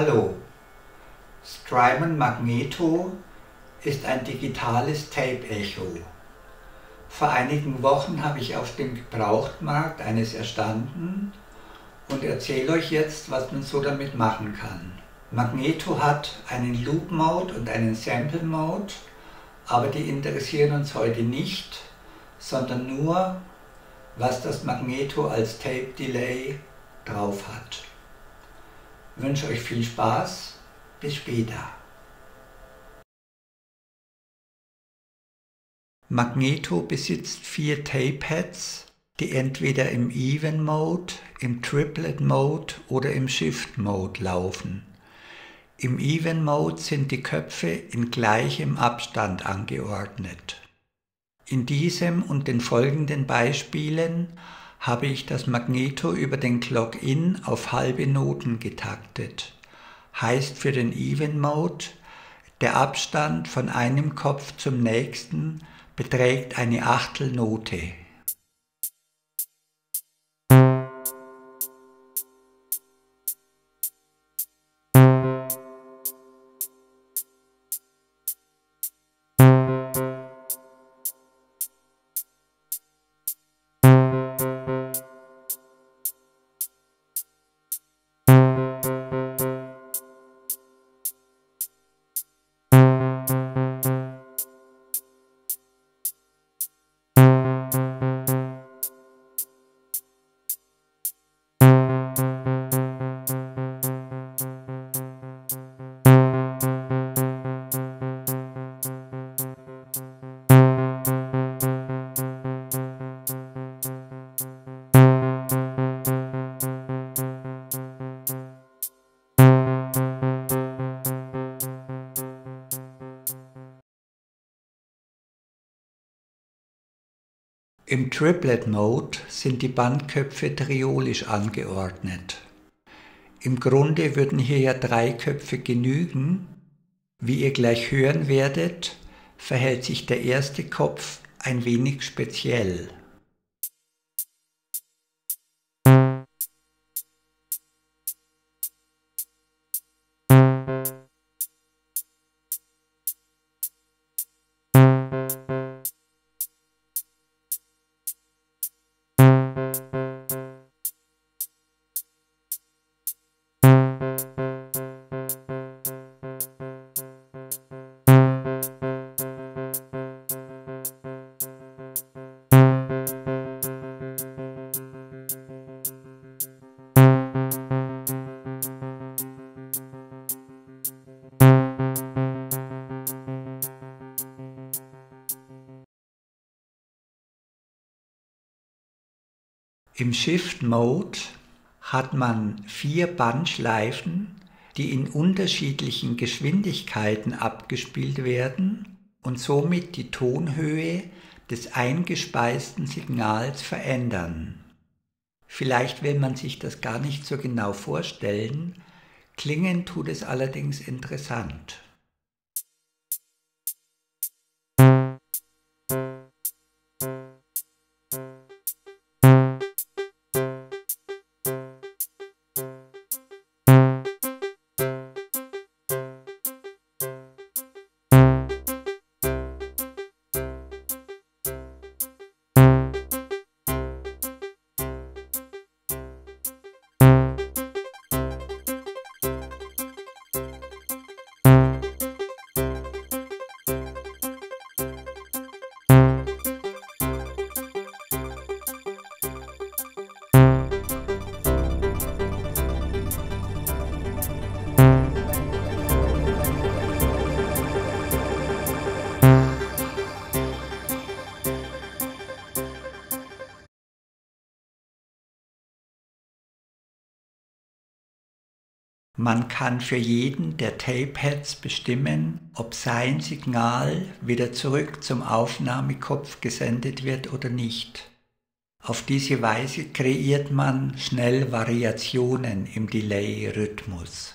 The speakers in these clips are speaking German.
Hallo, Strymon Magneto ist ein digitales Tape-Echo. Vor einigen Wochen habe ich auf dem Gebrauchtmarkt eines erstanden und erzähle euch jetzt, was man so damit machen kann. Magneto hat einen Loop-Mode und einen Sample-Mode, aber die interessieren uns heute nicht, sondern nur, was das Magneto als Tape-Delay drauf hat. Ich wünsche euch viel Spaß, bis später. Magneto besitzt 4 Tape-Heads, die entweder im Even Mode, im Triplet Mode oder im Shift Mode laufen. Im Even Mode sind die Köpfe in gleichem Abstand angeordnet. In diesem und den folgenden Beispielen habe ich das Magneto über den Clock-In auf halbe Noten getaktet. Heißt für den Even Mode, der Abstand von einem Kopf zum nächsten beträgt eine Achtelnote. Im Triplet Mode sind die Bandköpfe triolisch angeordnet. Im Grunde würden hier ja 3 Köpfe genügen. Wie ihr gleich hören werdet, verhält sich der erste Kopf ein wenig speziell. Im Shift Mode hat man 4 Bandschleifen, die in unterschiedlichen Geschwindigkeiten abgespielt werden und somit die Tonhöhe des eingespeisten Signals verändern. Vielleicht will man sich das gar nicht so genau vorstellen, klingen tut es allerdings interessant. Man kann für jeden der Tape-Heads bestimmen, ob sein Signal wieder zurück zum Aufnahmekopf gesendet wird oder nicht. Auf diese Weise kreiert man schnell Variationen im Delay-Rhythmus.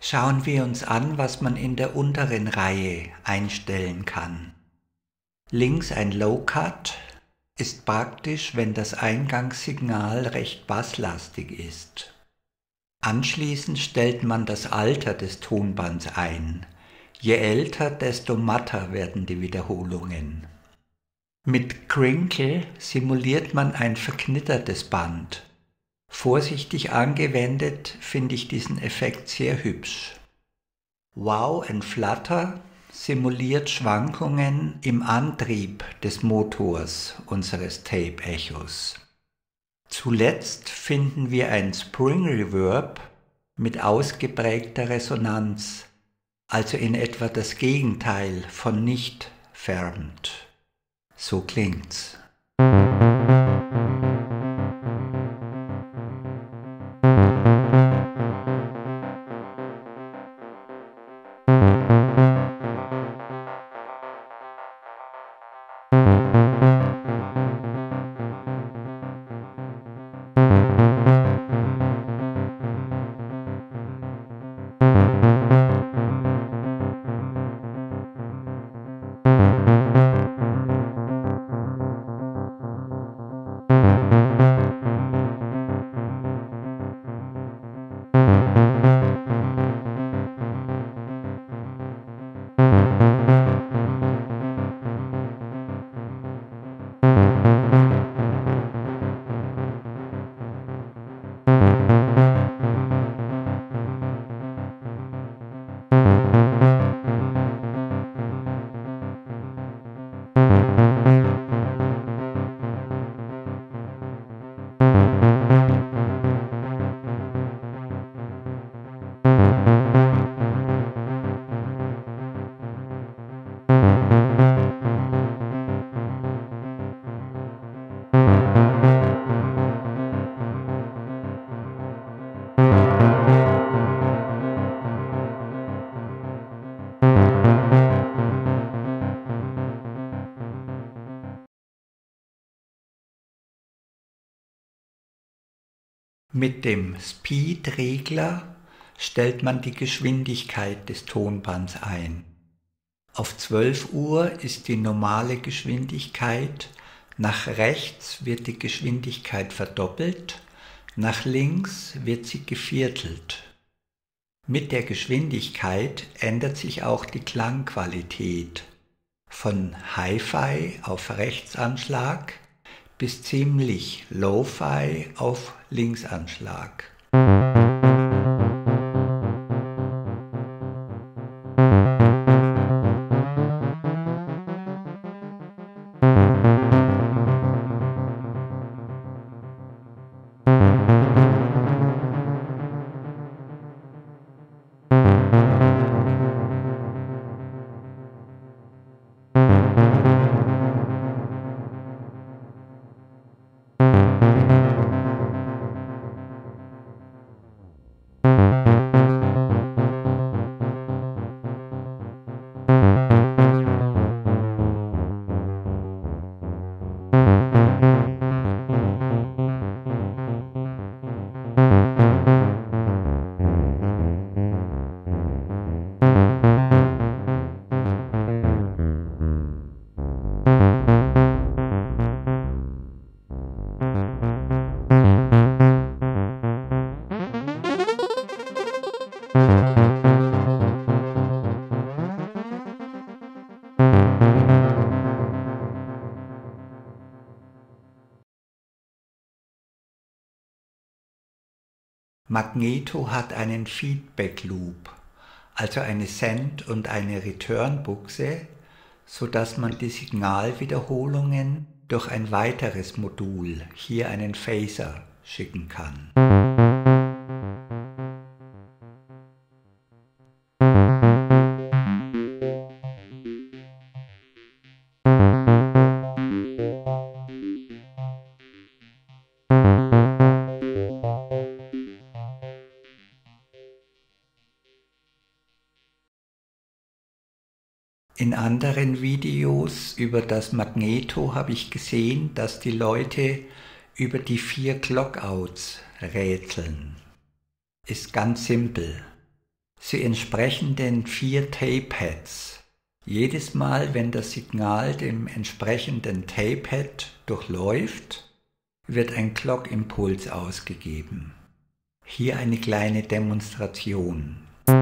Schauen wir uns an, was man in der unteren Reihe einstellen kann. Links ein Low Cut ist praktisch, wenn das Eingangssignal recht basslastig ist. Anschließend stellt man das Alter des Tonbands ein. Je älter, desto matter werden die Wiederholungen. Mit Crinkle simuliert man ein verknittertes Band. Vorsichtig angewendet finde ich diesen Effekt sehr hübsch. Wow and Flutter simuliert Schwankungen im Antrieb des Motors unseres Tape-Echos. Zuletzt finden wir ein Spring Reverb mit ausgeprägter Resonanz, also in etwa das Gegenteil von nicht färbend. So klingt's. Mit dem Speed-Regler stellt man die Geschwindigkeit des Tonbands ein. Auf 12 Uhr ist die normale Geschwindigkeit, nach rechts wird die Geschwindigkeit verdoppelt, nach links wird sie geviertelt. Mit der Geschwindigkeit ändert sich auch die Klangqualität von Hi-Fi auf Rechtsanschlag bis ziemlich Lo-Fi auf Linksanschlag. Magneto hat einen Feedback Loop, also eine Send- und eine Return-Buchse, sodass man die Signalwiederholungen durch ein weiteres Modul, hier einen Phaser, schicken kann. In anderen Videos über das Magneto habe ich gesehen, dass die Leute über die 4 Clockouts rätseln. Ist ganz simpel. Sie entsprechen den 4 Tape-Heads. Jedes Mal, wenn das Signal dem entsprechenden Tape-Head durchläuft, wird ein Clock-Impuls ausgegeben. Hier eine kleine Demonstration.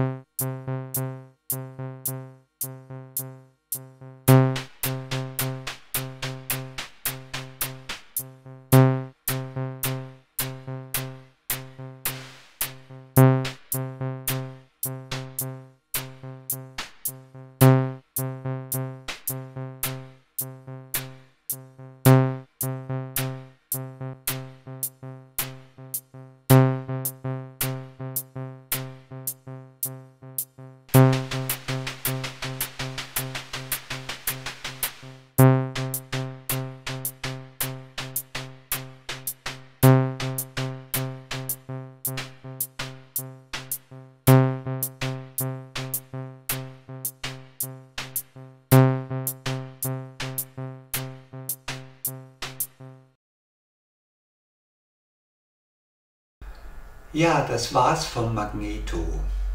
Ja, das war's vom Magneto.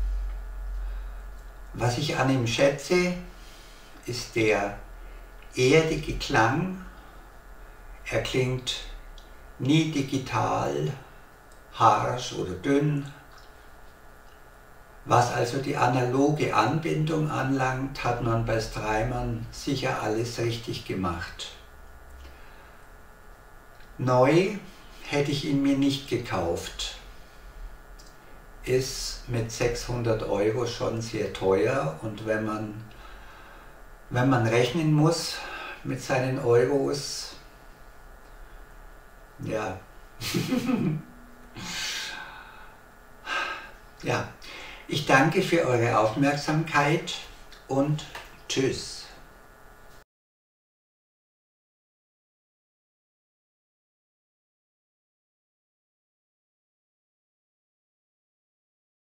Was ich an ihm schätze, ist der erdige Klang. Er klingt nie digital, harsch oder dünn. Was also die analoge Anbindung anlangt, hat man bei Strymon sicher alles richtig gemacht. Neu hätte ich ihn mir nicht gekauft. Ist mit 600 € schon sehr teuer, und wenn man rechnen muss mit seinen Euros, ja, ja, ich danke für eure Aufmerksamkeit und tschüss.